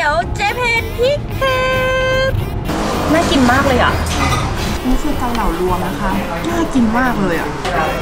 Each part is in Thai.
ตี๋ยวเจเพนพริกเผ็ดน่ากินมากเลยอ่ะนี่คือเกาเหลารวมนะคะน่ากินมากเลยอ่ะ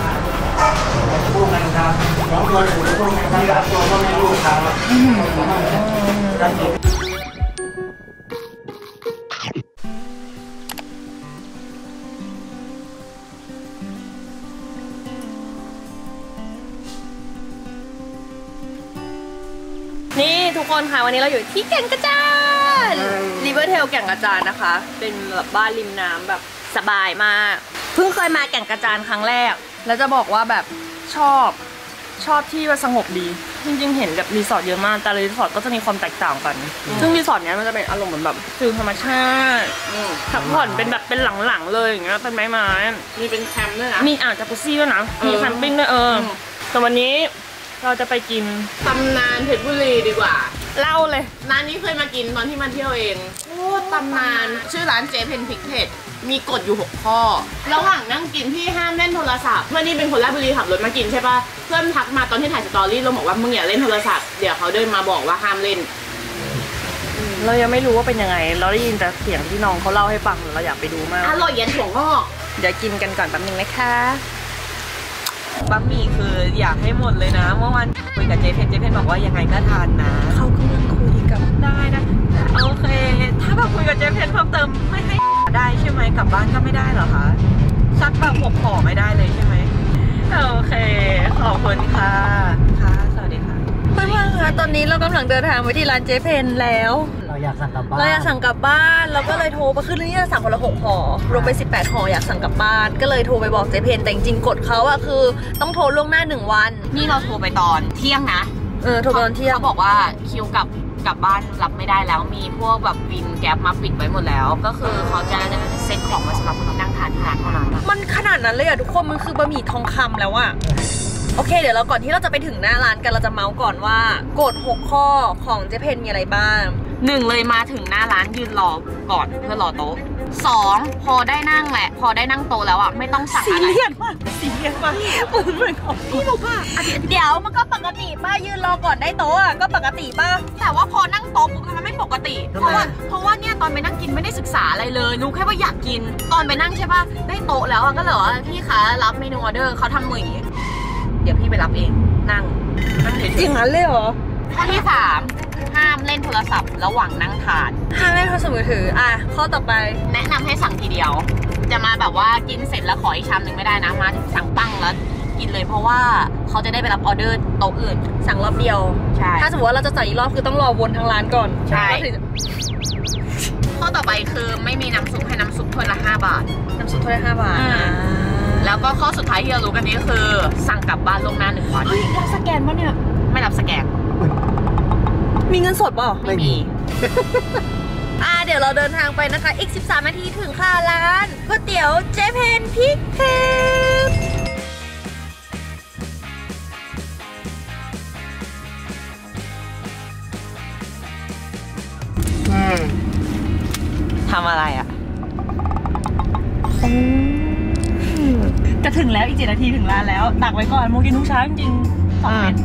นี่ทุกคนค่ะวันนี้เราอยู่ที่แก่งกระจานริเวอร์เทลแก่งกระจานนะคะเป็นแบบบ้านริมน้ำแบบสบายมากเพิ่งเคยมาแก่งกระจานครั้งแรกแล้วจะบอกว่าแบบชอบที่ว่าสงบดีจริงๆเห็นแบบรีสอร์ทเยอะมากแต่รีสอร์ทก็จะมีความแตกต่างกันซึ่งรีสอร์ทเนี้ยมันจะเป็นอารมณ์เหมือนแบบฟิลธรรมชาติพักผ่อนเป็นแบบเป็นหลังๆเลยอย่างเงี้ยเป็นไม้มีเป็นแคมป์ด้วยนะมีจากุซซี่ด้วยนะมีแคมปิ้งด้วยแต่วันนี้เราจะไปกินตำนานเพชรบุรีดีกว่าเล่าเลยร้านนี้เคยมากินตอนที่มาเที่ยวเองโอ้ตำนานชื่อร้านเจเพนพริกเผ็ดมีกฎอยู่6ข้อระหว่างนั่งกินพี่ห้ามเล่นโทรศัพท์เพื่อนนี่เป็นคนราชบุรีขับรถมากินใช่ป่ะเพื่อนทักมาตอนที่ถ่ายสตอรี่เราบอกว่ามึงอย่าเล่นโทรศัพท์เดี๋ยวเขาเดินมาบอกว่าห้ามเล่นเรายังไม่รู้ว่าเป็นยังไงเราได้ยินแต่เสียงที่น้องเขาเล่าให้ฟังเราอยากไปดูมากอร่อยยันถั่วงอกเดี๋ยวกินกันก่อนแป๊บนึงนะคะบะหมี่คืออยากให้หมดเลยนะเมื่อวานคุยกับเจเพนบอกว่ายังไงก็ทานนะเขากำลังคุยกับได้นะโอเคถ้าแบบคุยกับเจเพนเพิ่มเติมไม่ให้ได้ใช่ไหมกลับบ้านก็ไม่ได้เหรอคะซักแบบ6 ห่อไม่ได้เลยใช่ไหมโอเคขอบคุณค่ะค่ะสวัสดีค่ะเพื่อนๆคะตอนนี้เรากำลังเดินทางไปที่ร้านเจเพนแล้วเราอยากสั่งกลับบ้านเราก็เลยโทรไปคือนี่จะสั่งคนละ6 ห่อรวมไป18 ห่ออยากสั่งกลับบ้านก็เลยโทรไปบอกเจเพนแต่จริงๆกฎเขาอะคือต้องโทรล่วงหน้า1 วันนี่เราโทรไปตอนเที่ยงนะโทรตอนเที่ยงเขาบอกว่าคิวกลับบ้านรับไม่ได้แล้วมีพวกแบบวินแก๊ปมาปิดไว้หมดแล้วก็คือเขาจะเซ็ตของมาสำหรับคนที่นั่งทานที่ร้านเท่านั้นมันขนาดนั้นเลยอะทุกคนมันคือบะหมี่ทองคำแล้วอะโอเคเดี๋ยวเราก่อนที่เราจะไปถึงหน้าร้านกันเราจะเมาส์ก่อนว่ากฎ6 ข้อของเจเพนมีอะไรบ้าง1เลยมาถึงหน้าร้านยืนรอก่อนเพื่อรอโต๊ะ2พอได้นั่งแหละพอได้นั่งโต๊ะแล้วอ่ะไม่ต้องสั่งอะไรซีเรียสมากเหมือนของพี่รู้ป่ะเดี๋ยวมันก็ปกติป้ายืนรอก่อนได้โต๊ะอ่ะก็ปกติป่ะแต่ว่าพอนั่งโต๊ะปุ๊บมันไม่ปกติเพราะว่าเนี่ยตอนไปนั่งกินไม่ได้ศึกษาอะไรเลยรู้แค่ว่าอยากกินตอนไปนั่งใช่ป่ะได้โต๊ะแล้วอ่ะก็เลยว่าพี่คะรับเมนูออเดอร์เขาทำมืออย่างนี้เดี๋ยวพี่ไปรับเองนั่งจริงงั้นเลยเหรอข้อที่3ห้ามเล่นโทรศัพท์ระหว่างนั่งทานห้ามเล่นโทรศัพท์มือถือข้อต่อไปแนะนำให้สั่งทีเดียวจะมาแบบว่ากินเสร็จแล้วขออีกชามหนึ่งไม่ได้นะมาถึงสั่งปั้งแล้วกินเลยเพราะว่าเขาจะได้ไปรับออเดอร์โต๊ะอื่นสั่งรอบเดียวใช่ถ้าสมมติว่าเราจะสั่งอีกรอบคือต้องรอวนทางร้านก่อนใช่ข้อต่อไปคือไม่มีน้ำซุปให้น้ำซุปถ้วยละ5 บาทน้ำซุปถ้วยละ5 บาทแล้วก็ข้อสุดท้ายที่เรารู้กันนี้คือสั่งกลับบ้านล่วงหน้า1 วันรับสแกนป่ะเนี่ยไม่รับสแกนมีเงินสดป่ะไม่มีเดี๋ยวเราเดินทางไปนะคะอีก13 นาทีถึงค่ะร้านก๋วยเตี๋ยวเจเพนพริกเผ็ดทำอะไรอ่ะจะถึงแล้วอีก7 นาทีถึงร้านแล้วตักไว้ก่อนโมกินทุกเช้าจริงๆ2 เม็ด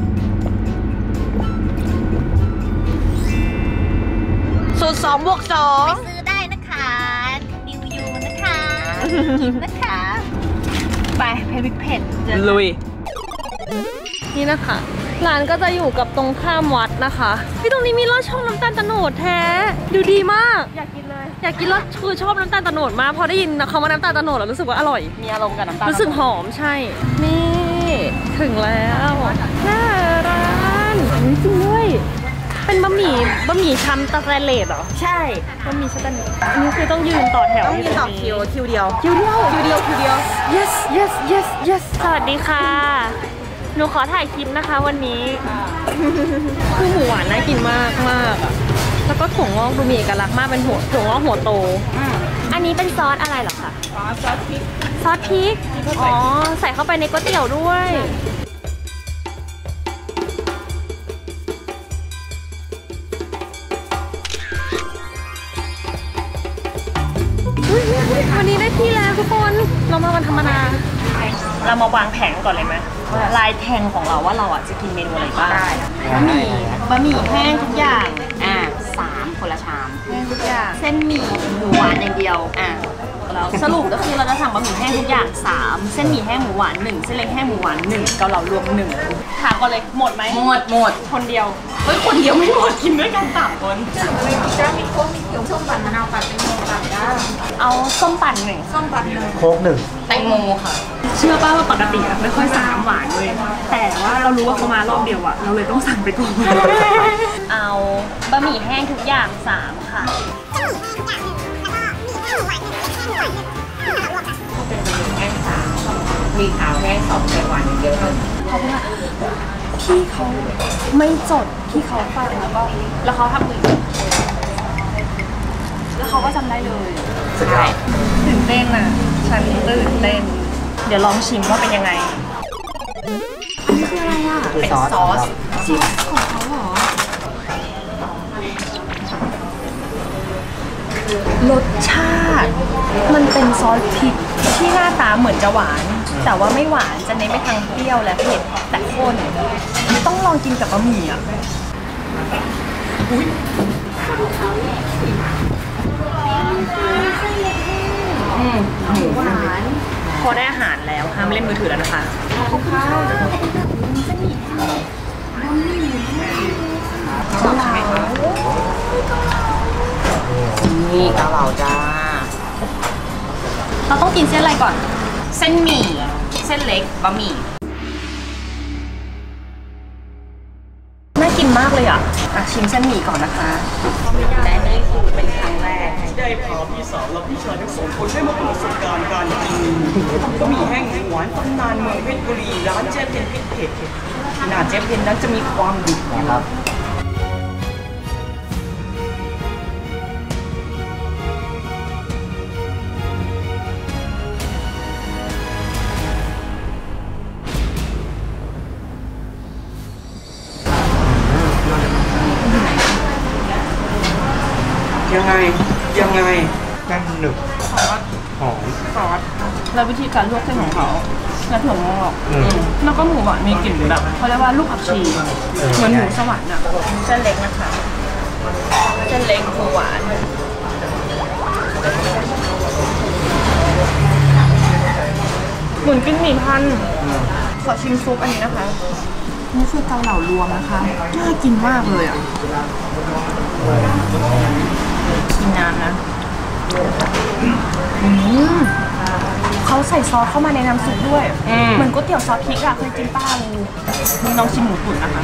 สูตร2 บวก 2ไปซื้อได้นะคะดิวยูนะคะนะคะไปเพริกเผ็ดลุยนี่นะคะร้านก็จะอยู่กับตรงข้ามวัดนะคะที่ตรงนี้มีลอดช่องน้ำตาลโตนดแท้ดูดีมากอยากกินเลยอยากกินลอดคือชอบน้ำตาลโตนดมากพอได้ยินคำว่าน้ำตาลโตนดแล้วรู้สึกว่าอร่อยมีอารมณ์กับน้ำตาลรู้สึกหอมใช่นี่ถึงแล้วหน้าร้านจริงด้วยเป็นบะหมี่ชามสแตนเลสเหรอใช่บะหมี่สแตนเลสอันนี้คือต้องยืนต่อแถวต้องยืนต่อคิวเดียว yes yes yes yes สวัสดีค่ะหนูขอถ่ายคลิปนะคะวันนี้คือหมูหวานน่ากินมากอ่ะแล้วก็ถั่วงอกดูมีเอกลักษณ์มากเป็นถั่วงอกหัวโตอันนี้เป็นซอสอะไรเหรอคะซอสพริกอ๋อใส่เข้าไปในก๋วยเตี๋ยวด้วยวันนี้ได้ที่แล้วทุกคนเรามาวันธรรมดาเรามาวางแผนก่อนเลยไหมลายแทงของเราว่าเราจะกินเมนูอะไรบ้างบะหมี่แห้งทุกอย่าง3 ส้นหมี่หมูหวานอย่างเดียวแล้วสรุปก็คือเราจะสั่งบะหมี่แห้งทุกอย่าง3เส้นหมี่แห้งหมูหวาน1เส้นเล็กแห้งหมูหวาน1เกาเหลารวม1ถามก่อนเลยหมดไหมหมดคนเดียวเฮ้ยคนเดียวไม่หมดกินด้วยกัน3คนจ้ามีโค้กมีเขียวส้มปั่นมะนาวปั่นแตงโมปั่นจ้าเอาส้มปั่น1 ส้มปั่น1 โค้กแตงโมค่ะเชื่อป่ะว่าปกติไม่ค่อยสั่งน้ำหวานเลยแต่ว่าเรารู้ว่าเขามารอบเดียวเราเลยต้องสั่งไปก่อนเอาบะหมี่แห้งทุกอย่าง3ค่ะเป็นบะหมี่แห้ง3มีขาวแห้ง2ไต้หวันเยอะเขาบอกว่าพี่เขาไม่จดพี่เขาฟังแล้วเขาทำมือแล้วเขาก็จำได้เลยใช่ตื่นเต้นฉันตื่นเต้นเดี๋ยวลองชิมว่าเป็นยังไงอันนี้คืออะไรเป็นซอสของเขาเหรอรสชาติมันเป็นซอสพริกที่หน้าตาเหมือนจะหวานแต่ว่าไม่หวานจะเน้นไปทางเปรี้ยวและเผ็ดแต่ข้นต้องลองกินกับบะหมี่อุ้ยหมูหวานพอได้อาหารแล้วห้ามเล่นมือถือแล้วนะคะนี่เกาเหลาจ้าเราต้องกินเส้นอะไรก่อนเส้นหมี่เส้นเล็กบะหมี่น่ากินมากเลยชิมเส้นหมี่ก่อนนะคะและนี่คือเป็นครั้งแรกได้พาพี่สาวและพี่ชายทั้ง2คนได้มาเปิดประสบการณ์การกินบะหมี่แห้งหวานตำนานเมืองเพชรบุรีร้านเจ๊เพนพิเศษขนาดเจ๊เพนนั้นจะมีความดุนะครับยังไงแน่นหนึบซอสหอมแล้ววิธีการลวกเส้นของเขาและถั่วงอกแล้วก็หมูหวานมีกลิ่นแบบเขาเรียกว่าลูกผักชีเหมือนหมูสวรรค์เส้นเล็กนะคะเส้นเล็กหมูหวานเหมือนกินหมี่พันขอชิมซุปอันนี้นะคะนี่คือเกาเหลารวมนะคะน่ากินมากเลยกินน้ำนะเขาใส่ซอสเข้ามาในน้ำซุปด้วยเหมือนก๋วยเตี๋ยวซอสพริกเคยกินป้าเลยนี่น้องชิมหมูตุ๋นนะคะ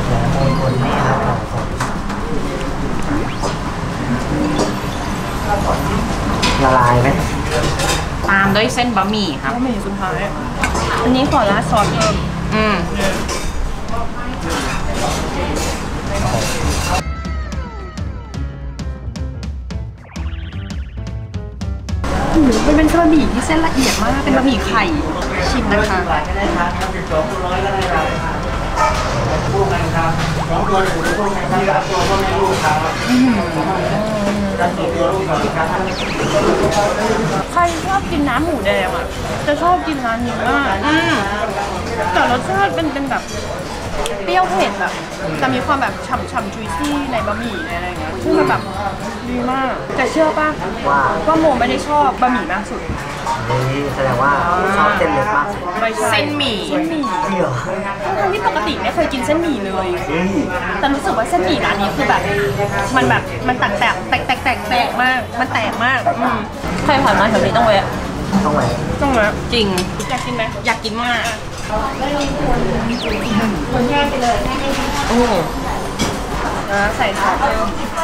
ละลายไหมตามด้วยเส้นบะหมี่ครับบะหมี่สุดท้ายอันนี้ขอราดซอสเพิ่มมันเป็นบะหมี่ที่เส้นละเอียดมากเป็นบะหมี่ไข่ชิมนะคะใครชอบกินน้ำหมูแดงจะชอบกินร้านนี้มากแต่รสชาติเป็นแบบเปรี้ยวเผ็ดแบบจะมีความแบบฉ่ำจุยซี่ในบะหมี่อะไรอย่างเงี้ยซึ่งมันแบบดีมากแต่เชื่อป่ะว่าโมไม่ได้ชอบบะหมี่มากสุดนี่แสดงว่าชอบเส้นเล็กมากเส้นหมี่ทั้งที่ปกติไม่เคยกินเส้นหมี่เลยแต่รู้สึกว่าเส้นหมี่ร้านนี้คือแบบมันแตกมากมันแตกมากใครผ่านมาแถวนี้ต้องแวะจริงอยากกินไหมอยากกินมากคนแยกไปเลยโอ้ใส่ซอสเพิ่ม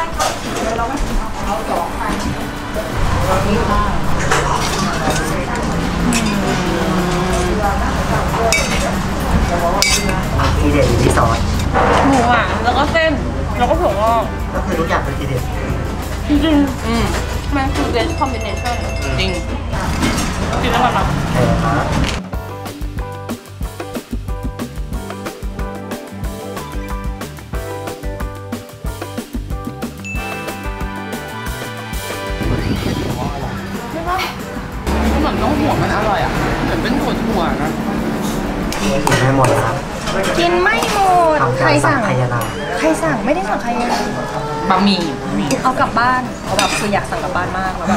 ทีเด็ดอยู่ที่ซอสหมูแล้วก็เส้นแล้วก็ถั่วงอกก็คือทุกอย่างเป็นทีเด็ดจริงมันคือ best combination จริงกินแล้วแบบเหมือนต้องหัวมันอร่อยเหมือนเป็นถั่วนะกินไม่หมดครับกินไม่หมดใครสั่งไม่ได้สั่งใครบะหมี่เอากลับบ้านเอาแบบคืออยากสั่งกลับบ้านมากแล้วแบบ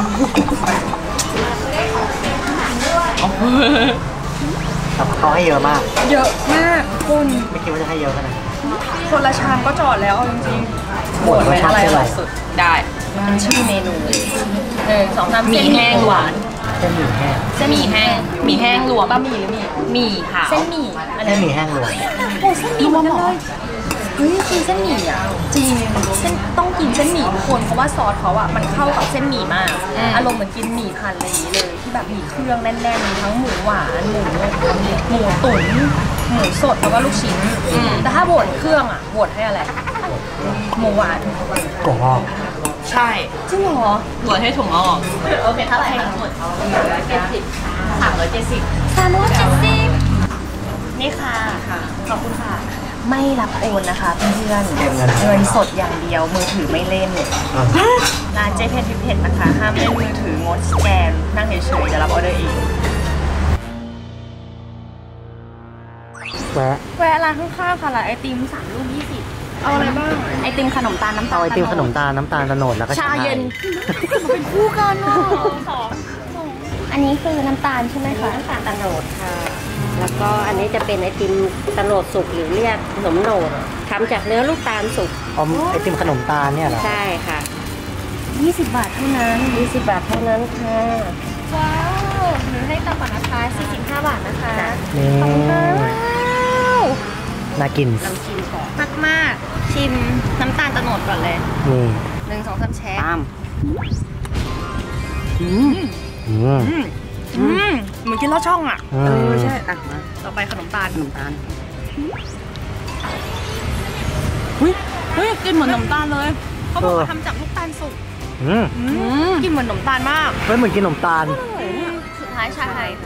เขาให้เยอะมากเยอะมากคุณไม่คิดว่าจะให้เยอะขนาดนี้คนละชามก็จอดแล้วเอาจริงๆหมดไหมรสชาติอะไรอเป็นไรร่อยสุดได้ชื่อเมนู1 2 3 หมี่แห้งหวานเส้นหมี่แห้งเส้นหมี่แห้งหมี่แห้งรวมบะหมี่หรือหมี่ค่ะเส้นหมี่อันเส้นี้นหมี่แห้งรวมโอ้เส้นหมี่เหมือนกันเลยเฮ้ยคือเส้นหมี่อ่ะจริงเส้นต้องกินเส้นหมี่ทุกคนเพราะว่าซอสเขาอ่ะมันเข้ากับเส้นหมี่มากอารมณ์เหมือนกินหมี่พันอะไรอย่างนี้เลยที่แบบมีเครื่องแน่นๆมีทั้งหมูหวานหมูตุ๋นหมูสดแล้วก็ลูกชิ้นแต่ถ้าโหวตเครื่องอ่ะโหวตให้อะไรหมูหวานถั่วงอกใช่จริงเหรอหวานให้ถุงออกโอเคเท่าไหร่ทั้งหมด370นี่ค่ะขอบคุณค่ะ ไม่รับโอนนะคะเพื่อนเงินสดอย่างเดียวมือถือไม่เล่นร้านเจเพนทิปเพนนะคะห้ามเล่นมือถืองดสแกนนั่งเฉยๆจะรับออเดอร์เอง แวะร้านข้างๆค่ะร้านไอติม3 ลูก 20เอาอะไรบ้างไอติมขนมตาลน้ำตาเอาลไอติมขนมตาลน้ำตาลตะโนดแล้วก็ชาเย็นมันเป็นคู่กันเนาะอันนี้คือน้ำตาลใช่ไหมคะน้ำตาลตะโนดค่ะ แล้วก็อันนี้จะเป็นไอติมตะโนดสุกหรือเรียกขนมโหนดทำจากเนื้อลูกตาลสุกอ๋อไอติมขนมตาลเนี่ยเหรอใช่ค่ะ 20 บาทเท่านั้น 20 บาทเท่านั้นค่ะว้าวหนูให้ตังค์ก่อนนะคะ45 บาทนะคะนี่ว้าวน่ากินมากๆชิมน้ำตาลตะโนดก่อนเลยนี่ 1 2 3แชะตามอืมเหมือนกินลอดช่องอ่ะใช่อ่ะมาต่อไปขนมตาลขนมตาลเฮ้ยกินเหมือนขนมตาลเลยเขาบอกว่าทำจากลูกตาลสุกอืมกินเหมือนขนมตาลมากเฮ้ยเหมือนกินขนมตาลสุดท้ายชาไทย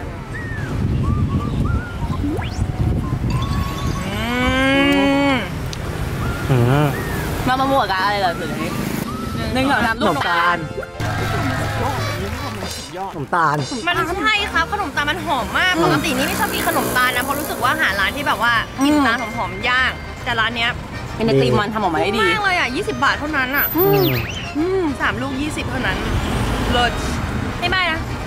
มาบวกกันอะไรเหรอคือ1 2 3 ขนมตาลขนมตาลมันใช่ครับขนมตาลมันหอมมากปกตินี่ไม่ชอบกินขนมตาลนะเพราะรู้สึกว่าหาร้านที่แบบว่ากินร้านหอมๆยากแต่ร้านเนี้ยเป็นไอติมมันทำออกมาได้ดีมากเลยอ่ะ20 บาทเท่านั้นอ่ะ3 ลูก 20 เท่านั้นเลิศไม่ได้นะ